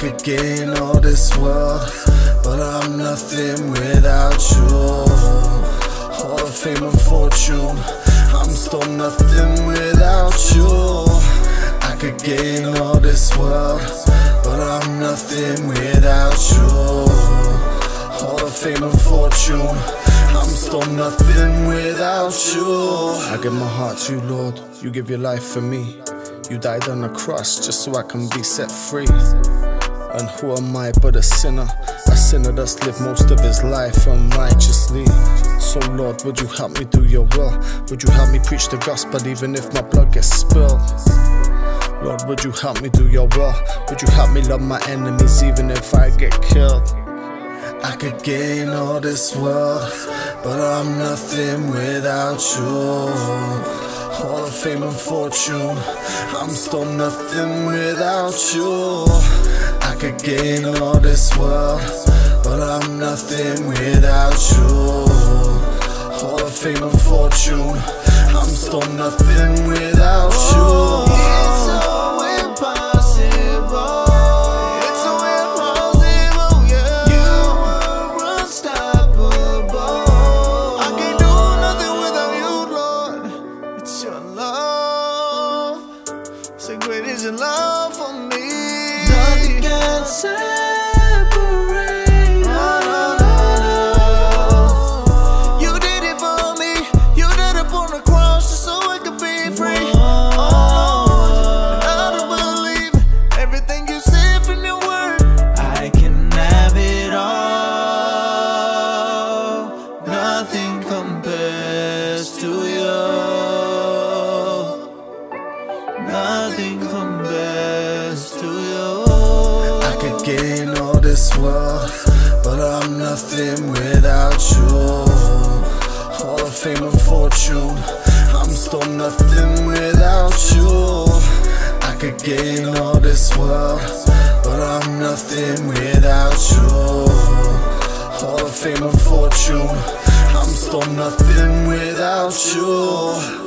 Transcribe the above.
could gain all this world, but I'm nothing without you. Hall of fame and fortune, I'm still nothing without you. I could gain all this world, but I'm nothing without you. Hall of fame and fortune, I'm still nothing without you. I give my heart to you, Lord, you give your life for me. You died on the cross just so I can be set free. And who am I but a sinner that's lived most of his life unrighteously. So Lord, would you help me do your will? Would you help me preach the gospel even if my blood gets spilled? Lord, would you help me do your will? Would you help me love my enemies even if I get killed? I could gain all this world, but I'm nothing without you. Hall of fame and fortune, I'm still nothing without you. I could gain all this world, but I'm nothing without you. Hall of fame and fortune, I'm still nothing without you. So great is your love for me. Nothing can separate. You did it for me. You did it on the cross just so I could be free. And I don't believe everything you said from your word. I can have it all. Nothing compares to you. Nothing compares to you. I could gain all this world, but I'm nothing without you. Hall of fame and fortune, I'm still nothing without you. I could gain all this world, but I'm nothing without you. Hall of fame and fortune, I'm still nothing without you.